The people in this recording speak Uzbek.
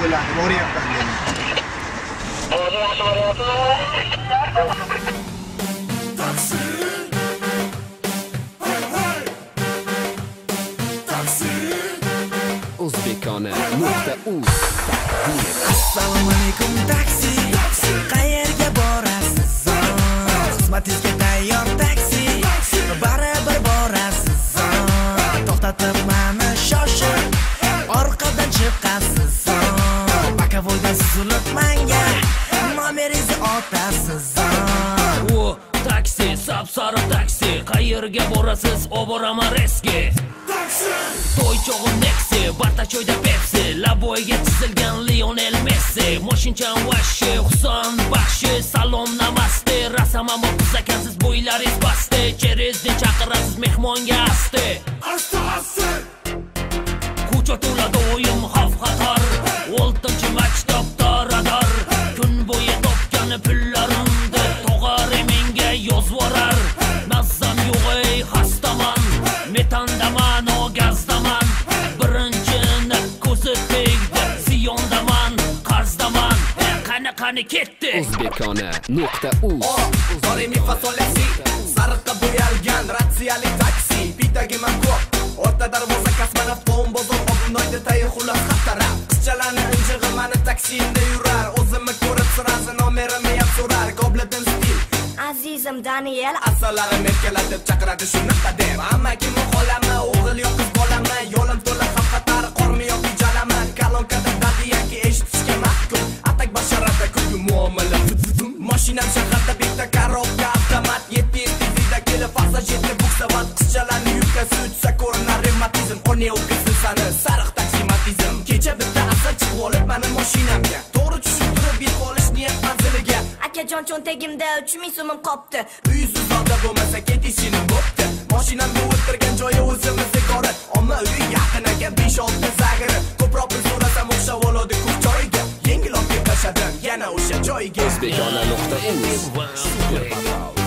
bo'ladi, boryapman men. uzbekona.uz Assalomu alaykum taksi, qayerga borasiz? Xizmatingizga tayyor taksi, baribir borasiz. To'xtatib mani shoshib, orqadan chiqasiz. Bakavoydan suzilib menga nomeringizni otasiz. O taksi, sapsariq taksi, qayerga borasiz? Oboraman reski. To'y chog'im Nexi, Bartachoyda Pepsi, Laboyga chizilgan Lionel Messi, Moshinchan vashi, Huson baxshi, salom namaste, rasamam o'qiz ekansiz bo'ylaringiz basti, cherezni chaqirasiz mehmonga asti. Asti. Ko'cha to'la doim xavf xatar, oltinchi maktabda radar, kun bo'yi topgani pullarimni tog'ari menga yozvorar. Nazzam yo'q ey xastaman, metandaman o gazdaman, birinchini ko'zi tegdi, ziyondaman, qarzdaman, qani ketdi. uzbekona.uz Dori mi fa sol la si, sariqqa bo'yalgan ratsiyali taksi, bitagi man ko'p, o'rta darvoza kasmana fon bozor obnoyda tayyor xullas xatarab, qizchalarni injig'i mani taksimda yurar, o'zimni ko'rib sirasi nomerimni ham so'rar, qobliyatim stil Azizim Daniel, asalarim erkalatib chaqiradi shuni qadem, ammakim xolami, o'g'il yo qiz bolami, yo'lim to'la xavf xatar, qormi yoki jalaman, kalonkada dadiyaki eshitishga mahkum, atak basharada kulgu muomala, mashinam shaharda bitta korobka avtomat, 7 tezida kelib passajirga buksavat, qizchalarni yukasi uchsa ko'rinar revmatizm, o'rni o'qisi sani sariq taksimatizm, kecha bitta asar chiqib olib mani mashinamga, to'g'ri tushuntirib yer olish niyat manziliga. akajon cho'ntagimda 3000 so'mim qopti. Uysiz odam bo'lmasa ketishini bo'pti. Mashinamda o'tirgan joyi o'zimiz iqorat. Omma uyi yaqin ekan 5-6 zagiri. Ko'proq pul so'rasam o'xshab oladi ko'p joyga. Yengil olib tashadim yana o'sha joyga. uzbekona.uz